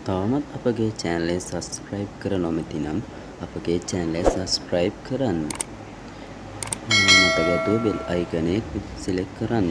තවමත් අපගේ channel එක subscribe කර නොමැති නම් අපගේ channel එක subscribe කරන්න. මතක ඇතුව bell icon එක select කරන්න.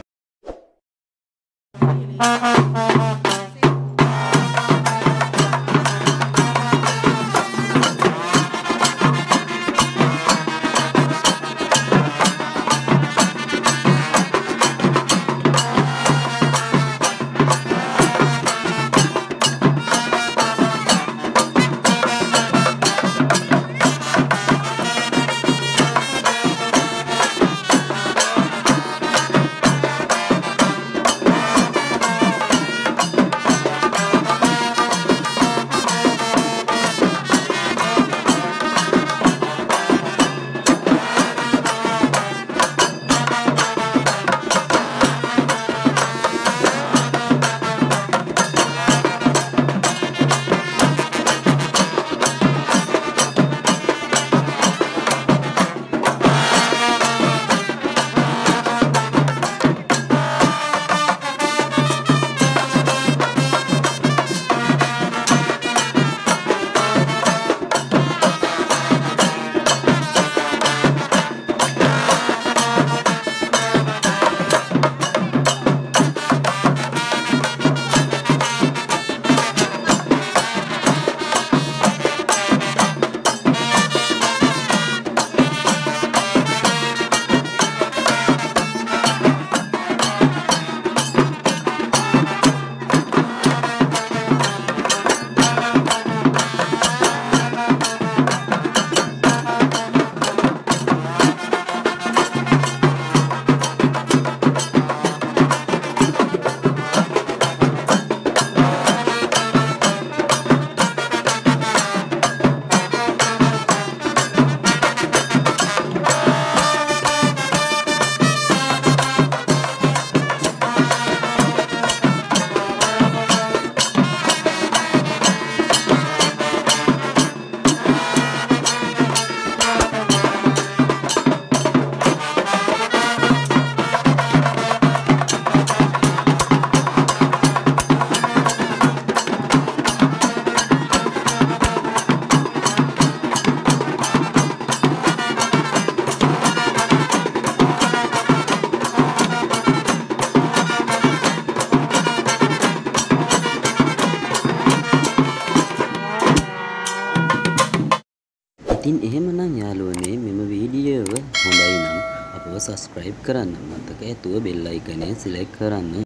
ඉතින් එහෙමනම් යාළුවනේ මෙම වීඩියෝව හොඳයි නම් අපව subscribe කරන්න. මතක ඇතුව bell icon එක select කරන්න.